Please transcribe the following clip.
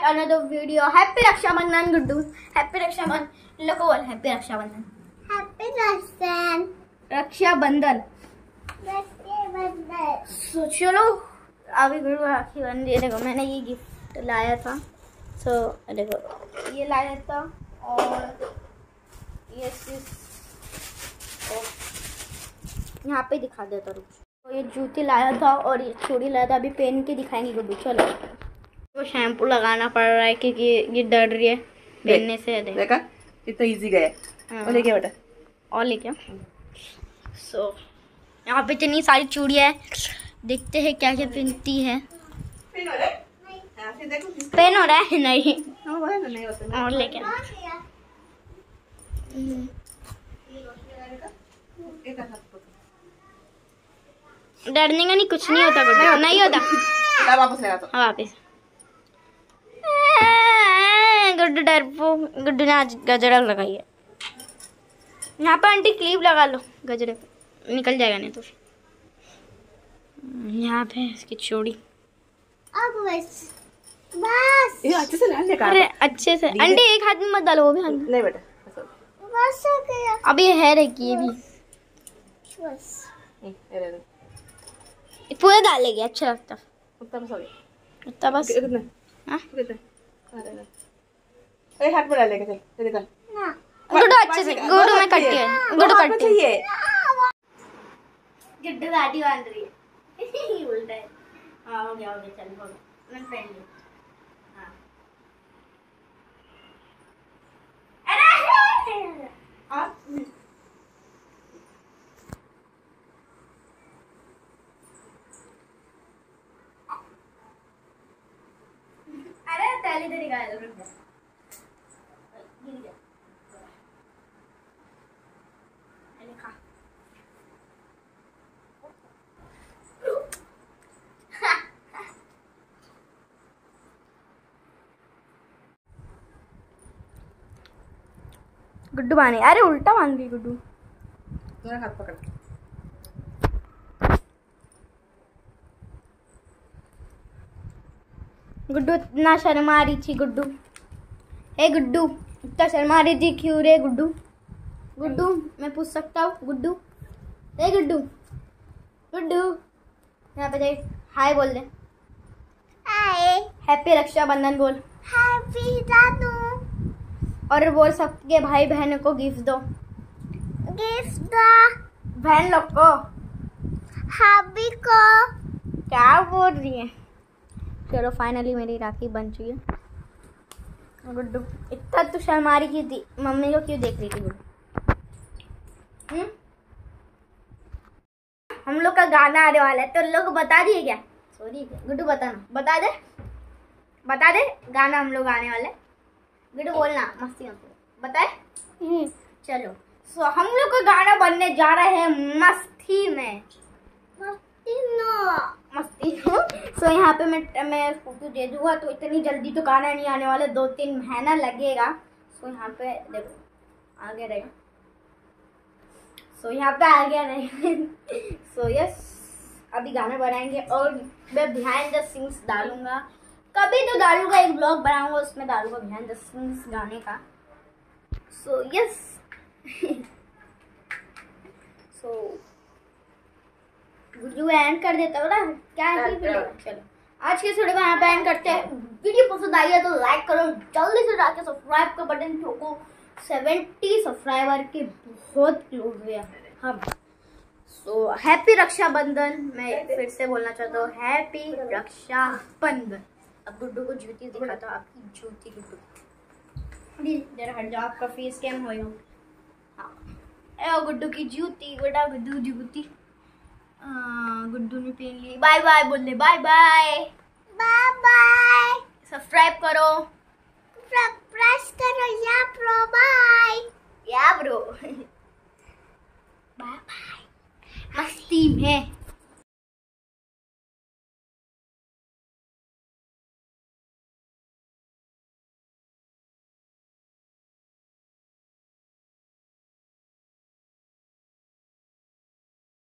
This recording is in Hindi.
another video. Happy Rakshabandhan, Guddu. Happy Rakshabandhan. Look all. Happy Rakshabandhan. Happy Rakshabandhan. Rakshabandhan. Rakshabandhan. So चलो अभी गुरु राखी बन रही है। देखो मैंने ये गिफ्ट लाया था। देखो ये लाया था और ये यहाँ पे दिखा देता रुक। तो ये जूती लाया था और ये चूड़ी लाया था। अभी पहन के दिखाएंगे गुड्डू। चलो तो शैम्पू लगाना पड़ रहा है क्योंकि ये डर रही है पहनने से। देखा इतना इजी गया। और लेके बेटा और लेके सो यहाँ पे इतनी सारी चूड़ियाँ है। देखते हैं क्या क्या पहनती है। पेन हो रहा है नहीं और लेके डरने का नहीं, कुछ नहीं होता गुड्डू, नहीं होता। वापस लगा तो वापस गुड्डू डरपो। गुड्डू ने आज गजरा लगाई है। यहाँ पर आंटी क्लिप लगा लो, गजरे पे निकल जाएगा नहीं तो। यहाँ पे इसकी चूड़ी। अब बस ये अच्छे से डाल। अरे अच्छे से आंटी एक हाथ में मत डालो, वो भी हाथ में। नहीं बेटा बस हो गया। अभी ये है रखी ये भी बस पूरा डालेगी, अच्छा लगता। उतना बस हो गया। इतना बस। कितना हाँ अरे हाथ में डालेगा। चल निकल ना गुड्डू अच्छे से। गुड्डू में कट्टी है, गुड्डू कट्टी चाहिए। गुड्डू गाड़ी बांध रही है। उल्टा है। हाँ हो गया चल हो गया। मैं पहन ली। हाँ अरे पहले तो निकाल लो। रुक जा गिर गया। खा गुड्डू बांधे। अरे उल्टा बांध गई गुड्डू। मेरा हाथ पकड़। गुड्डू इतना शर्मा रही थी। गुड्डू हे गुड्डू इतना शर्मा रही थी क्यों रे गुड्डू? गुड्डू मैं पूछ सकता हूँ गुड्डू? हे गुड्डू गुड्डू यहाँ पे देख। हाय बोल दे। हाय हैप्पी रक्षाबंधन बोल। हैप्पी दादू। और बोल सबके भाई बहनों को गिफ्ट दो। गिफ्ट दो बहन लोग को। हाबी को। क्या बोल रही है? चलो फाइनली मेरी राखी बन चुकी है। गुड्डू इतना तो शर्मा रही थी। मम्मी को क्यों देख रही थी गुड्डू? हम लोग का गाना आने वाला है तो लोग बता दिए क्या? सॉरी गुड्डू बताना। बता दे गाना हम लोग आने वाले। गुड्डू बोलना मस्ती मत बताए। चलो सो हम लोग का गाना बनने जा रहा है मस्ती में। मस्ती सो यहाँ पे मैं फोटो दे दूंगा तो इतनी जल्दी तो गाना नहीं आने वाला, 2-3 महीना लगेगा। सो यहाँ पे देखो आगे रहेगा। सो यहाँ पे आ गया नहीं। सो यस अभी गाना बनाएंगे और मैं बिहाइंड द सीन्स डालूंगा। कभी तो डालूंगा, एक ब्लॉग बनाऊंगा उसमें डालूंगा बिहाइंड द सीन्स गाने का। So yes so video and कर देता हूँ ना क्या है। चलो आज के वीडियो को यहाँ पे एंड करते हैं। वीडियो पसंद आई है तो लाइक करो, जल्दी से जाके सब्सक्राइब का बटन ठोको। 70 सब्सक्राइबर के बहुत क्लोज हुए हम। So happy Rakshabandhan. मैं फिर से बोलना चाहता हूँ हैप्पी रक्षाबंधन। अब गुड्डू को जूती दिखाता हूँ। आपकी जूती गुड्डू इधर हट जाओ, आपका फेस कैम हो। हाँ गुड्डू की जूती। बेटा गुड्डू जूती गुड्डू ने पहन ली। बाय बाय बोल दे। Bye bye bye bye. Subscribe करो, प्रेस करो या प्रो। बाय या ब्रो। बाय बाय मस्ती में।